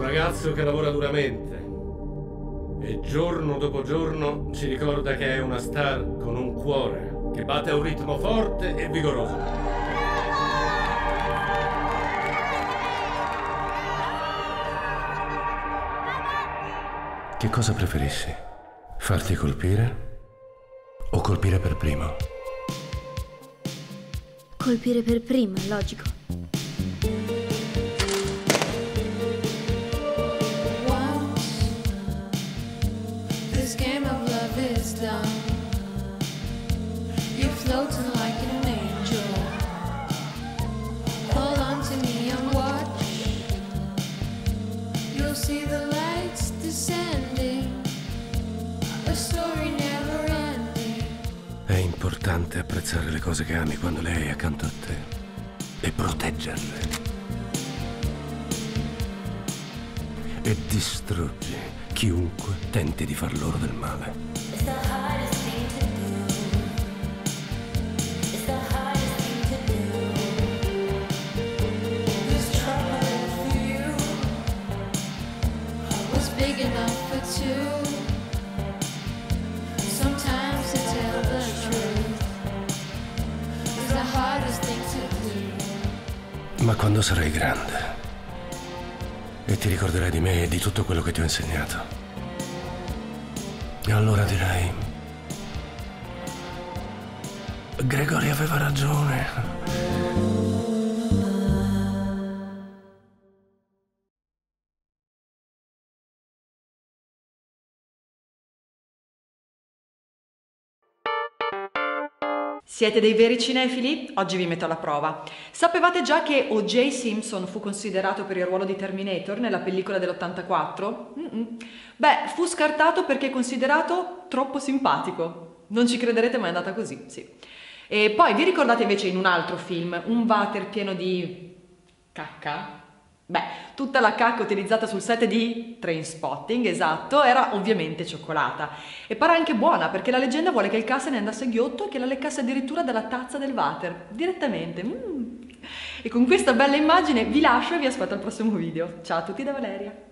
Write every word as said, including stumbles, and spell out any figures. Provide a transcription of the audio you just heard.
ragazzo che lavora duramente e giorno dopo giorno ci ricorda che è una star con un cuore che batte a un ritmo forte e vigoroso. Che cosa preferisci? Farti colpire o colpire per primo? Colpire per primo, è logico. This game of love is done. You're floating like an angel. Hold on to me and watch. You'll see the lights descending. A story never ending. È importante apprezzare le cose che ami quando le hai accanto a te e proteggerle. E distruggi chiunque tenti di far loro del male. Big enough for two. Sometimes to tell the truth is the hardest thing to do. Ma quando sarai grande e ti ricorderai di me e di tutto quello che ti ho insegnato, e allora dirai: Gregory aveva ragione. Siete dei veri cinefili? Oggi vi metto alla prova. Sapevate già che O J Simpson fu considerato per il ruolo di Terminator nella pellicola dell'ottantaquattro? Mm-mm. Beh, fu scartato perché considerato troppo simpatico. Non ci crederete, ma è andata così, sì. E poi vi ricordate invece in un altro film, un water pieno di cacca? Beh, tutta la cacca utilizzata sul set di Trainspotting, esatto, era ovviamente cioccolata. E pare anche buona, perché la leggenda vuole che il ca se ne andasse ghiotto e che la leccasse addirittura dalla tazza del water, direttamente. Mm. E con questa bella immagine vi lascio e vi aspetto al prossimo video. Ciao a tutti da Valeria!